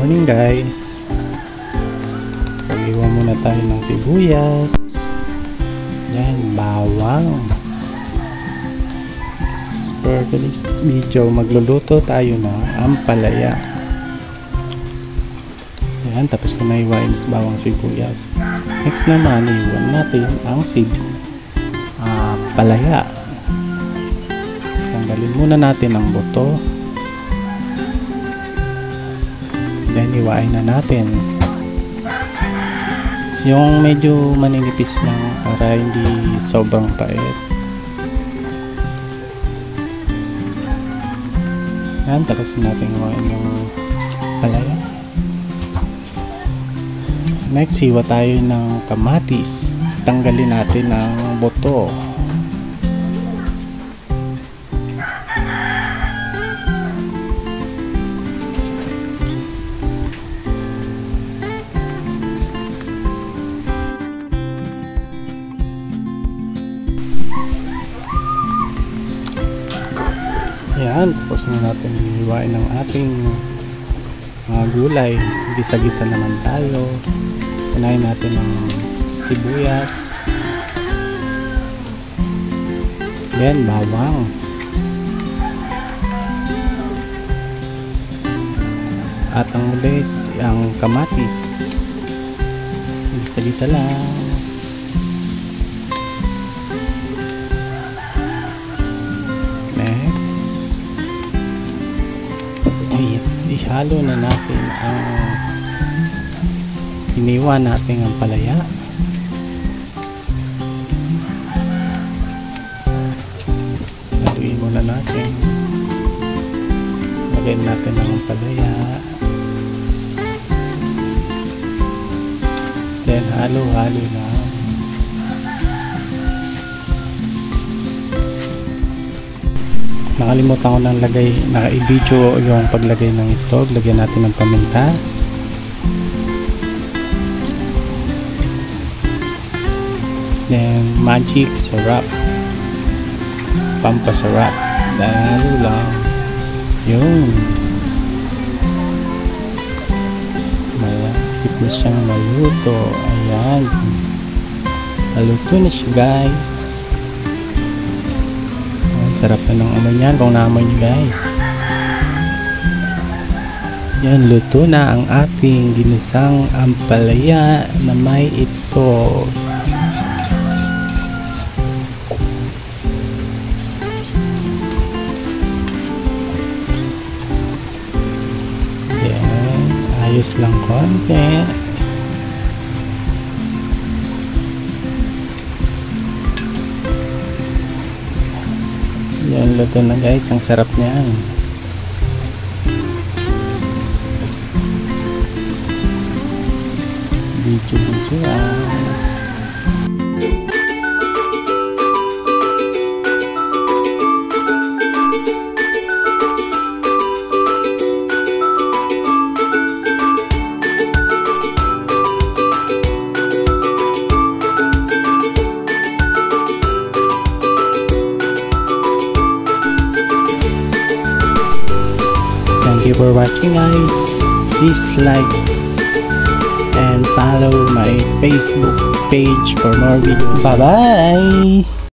morning guys. So iwan muna tayo ng sibuyas. Yan, bawang. For today's video, magluluto tayo ng ampalaya. Yan, tapos ko na iwain sa bawang sibuyas. Next naman, iwan natin ang palaya. Tanggalin muna natin ang buto. Then iwain na natin yung medyo maninipis lang para hindi sobrang pait. Yan, tapos natin iwain yung palaya. Next, hiwa tayo ng kamatis. Tanggalin natin ang buto. Yan, tapos na natin hiwain ng ating mga gulay. Gisa-gisa naman tayo. Unahin natin ng sibuyas. Then bawang. At ang ulis, ang kamatis. Gisa-gisa lang. Ihalo na natin ang iniwan natin ang palaya. Haluin muna natin. Lagyan natin ang palaya. Then halo-halo na. Nakalimutan ko nang naka-video yung paglagay ng itlog. Lagyan natin ng paminta. Then magic syrup. Pampasarap. Dahalo lang. Yun. Malapit na siyang maluto. Ayan. Maluto na siya guys. Sarap na ng amoy niyan kung naamoy nyo guys. Yan, luto na ang ating ginisang ampalaya na may itlog. Yan, ayos lang konti. Yan, luto na guys. Ang sarap niyan. Video Thank you for watching guys. Please like and follow my Facebook page for more videos. Bye bye.